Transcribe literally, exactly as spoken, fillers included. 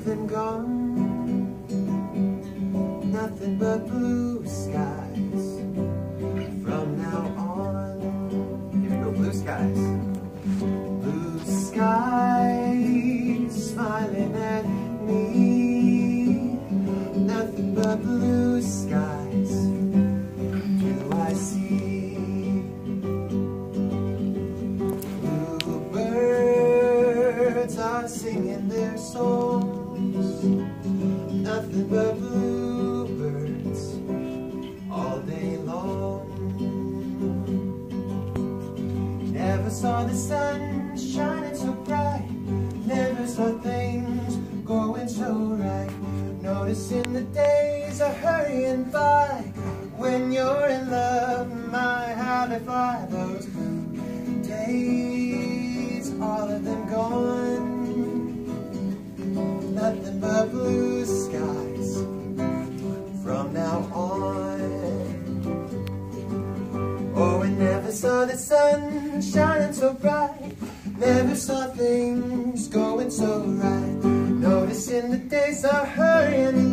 them gone, nothing but blue skies from now on. Here we go, blue skies. Blue skies smiling at me, nothing but blue skies do I see. Bluebirds are singing their songs, nothing but bluebirds all day long. Never saw the sun shining so bright, never saw things going so right. Noticing the days are hurrying by, when you're in love, my how they fly. Those days, all of them gone, nothing but blue skies from now on. Oh, we never saw the sun shining so bright, never saw things going so right. Noticing the days are hurrying